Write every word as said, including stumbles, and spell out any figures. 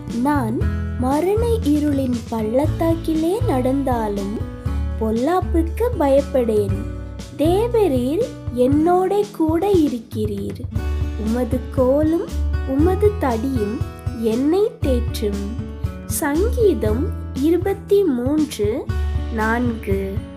நான் மரண இருளின் பள்ளத்தாக்கிலே நடந்தாலும் பொல்லாப்புக்கு பயப்படேன். தேவரீர் என்னோட கூட இருக்கிறீர். உமது கோலும் உமது தடியும் என்னை தேற்றும். சங்கீதம் இருபத்தி மூன்று நான்கு.